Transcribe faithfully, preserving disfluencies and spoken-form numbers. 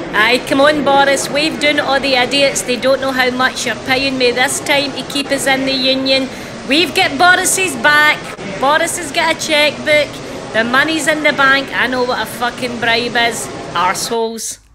Aye, come on Boris, wave down all the idiots. They don't know how much you're paying me this time to keep us in the union. We've got Boris's back. Boris has got a checkbook. The money's in the bank. I know what a fucking bribe is. Arseholes.